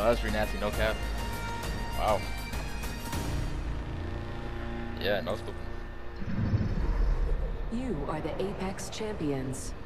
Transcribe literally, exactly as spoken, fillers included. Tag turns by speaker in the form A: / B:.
A: Wow, that's really nasty, no cap. Wow. Yeah, no scoping.
B: You are the Apex champions.